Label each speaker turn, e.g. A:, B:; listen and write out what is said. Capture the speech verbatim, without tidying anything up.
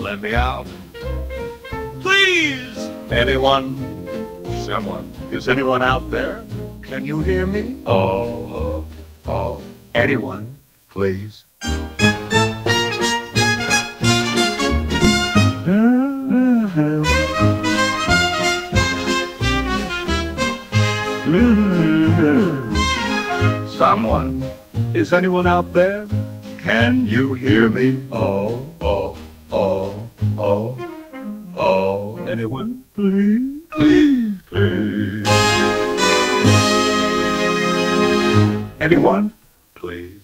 A: Let me out. Please! Anyone? Someone? Is anyone out there? Can you hear me? Oh, oh, oh. Anyone, please. Someone? Is anyone out there? Can you hear me? Oh, oh, oh, oh, oh. Anyone? Please, please, please. Anyone? Please.